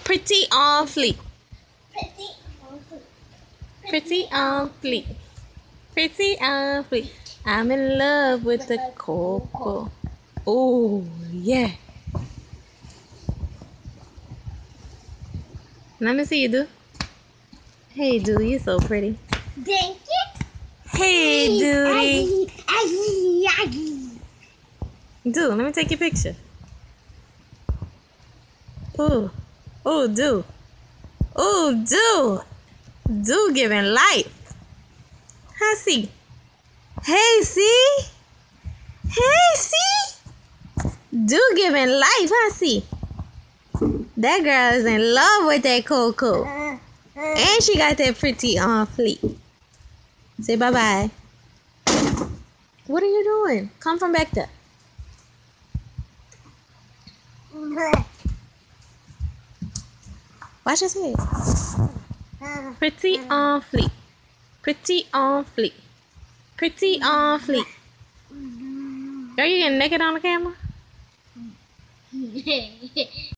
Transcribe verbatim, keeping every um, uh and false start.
Pretty on fleek. Pretty on fleek. Pretty on fleek. Pretty on fleek. I'm in love with the cocoa. Oh, yeah. Let me see you do. Hey, dude, you're so pretty. Thank you. Hey, dude. Aggie, Aggie. Dude, let me take your picture. Oh, oh, dude. Oh, dude. Dude giving life. Huh, see? Hey, see? Hey, see? Dude giving life, huh, see? That girl is in love with that cocoa. And she got that pretty on fleek. Say bye-bye. What are you doing? Come from back there. Watch his head. Pretty on fleek. Pretty on fleek. Pretty on fleek. Are you getting naked on the camera?